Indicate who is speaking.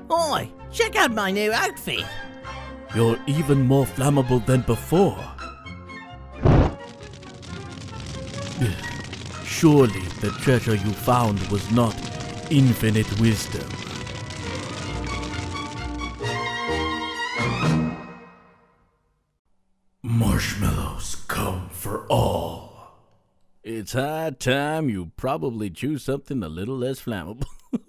Speaker 1: Oi, check out my new outfit.
Speaker 2: You're even more flammable than before. Surely the treasure you found was not infinite wisdom. Marshmallows come for all. It's high time you probably choose something a little less flammable.